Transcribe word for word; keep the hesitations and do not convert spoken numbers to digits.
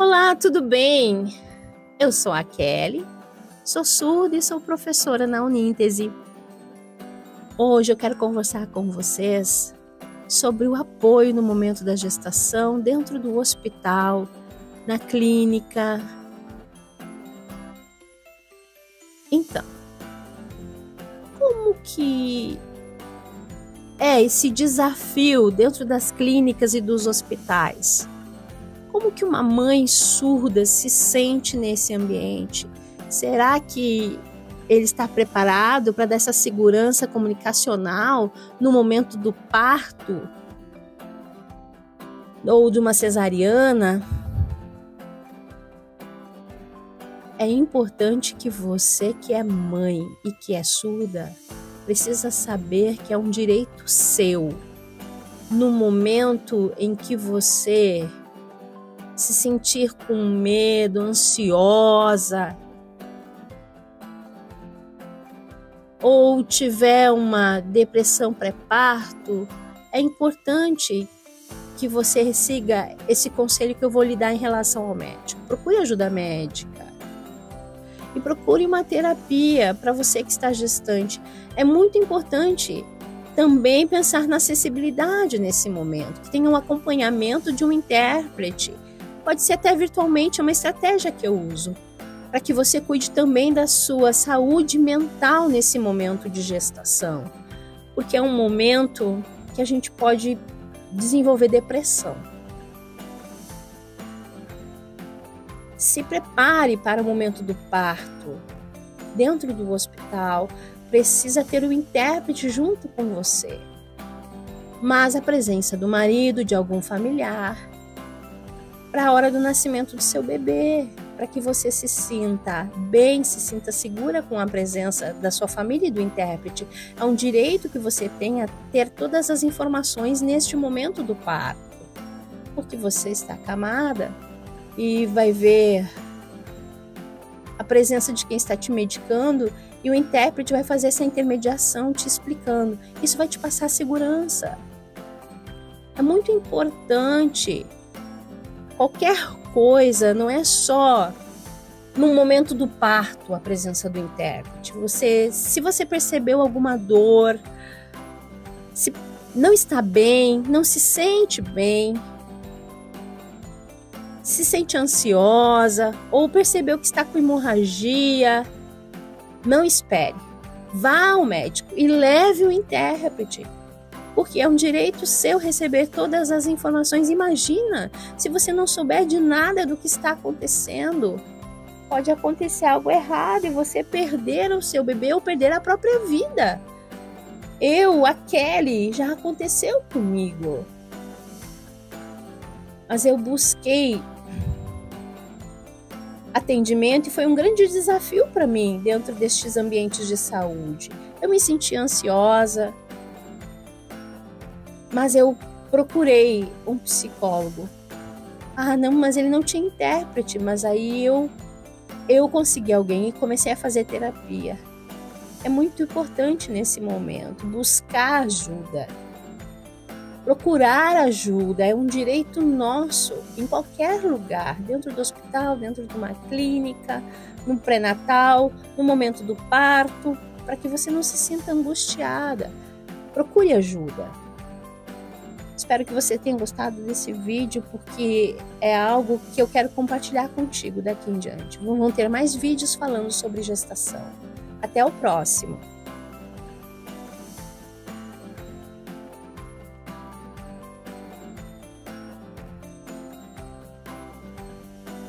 Olá, tudo bem? Eu sou a Kelly, sou surda e sou professora na Uníntese. Hoje eu quero conversar com vocês sobre o apoio no momento da gestação dentro do hospital, na clínica. Então, como que é esse desafio dentro das clínicas e dos hospitais? Como que uma mãe surda se sente nesse ambiente? Será que ele está preparado para dar essa segurança comunicacional no momento do parto? Ou de uma cesariana? É importante que você que é mãe e que é surda precisa saber que é um direito seu. No momento em que você se sentir com medo, ansiosa, ou tiver uma depressão pré-parto, é importante que você siga esse conselho que eu vou lhe dar em relação ao médico. Procure ajuda médica e procure uma terapia para você que está gestante. É muito importante também pensar na acessibilidade nesse momento, que tenha um acompanhamento de um intérprete. Pode ser até virtualmente, é uma estratégia que eu uso, para que você cuide também da sua saúde mental nesse momento de gestação, porque é um momento que a gente pode desenvolver depressão. Se prepare para o momento do parto. Dentro do hospital, precisa ter o intérprete junto com você, mas a presença do marido, de algum familiar, para a hora do nascimento do seu bebê, para que você se sinta bem, se sinta segura com a presença da sua família e do intérprete. É um direito que você tem a ter todas as informações neste momento do parto, porque você está acamada e vai ver a presença de quem está te medicando e o intérprete vai fazer essa intermediação te explicando. Isso vai te passar segurança. É muito importante. Qualquer coisa, não é só no momento do parto a presença do intérprete. Você, se você percebeu alguma dor, se não está bem, não se sente bem, se sente ansiosa ou percebeu que está com hemorragia, não espere. Vá ao médico e leve o intérprete. Porque é um direito seu receber todas as informações. Imagina, se você não souber de nada do que está acontecendo, pode acontecer algo errado e você perder o seu bebê ou perder a própria vida. Eu, a Kelly, já aconteceu comigo. Mas eu busquei atendimento e foi um grande desafio para mim dentro destes ambientes de saúde. Eu me senti ansiosa, mas eu procurei um psicólogo. Ah, não, mas ele não tinha intérprete. Mas aí eu, eu consegui alguém e comecei a fazer terapia. É muito importante nesse momento buscar ajuda. Procurar ajuda é um direito nosso em qualquer lugar, dentro do hospital, dentro de uma clínica, no pré-natal, no momento do parto, para que você não se sinta angustiada. Procure ajuda. Espero que você tenha gostado desse vídeo, porque é algo que eu quero compartilhar contigo daqui em diante. Vão ter mais vídeos falando sobre gestação. Até o próximo!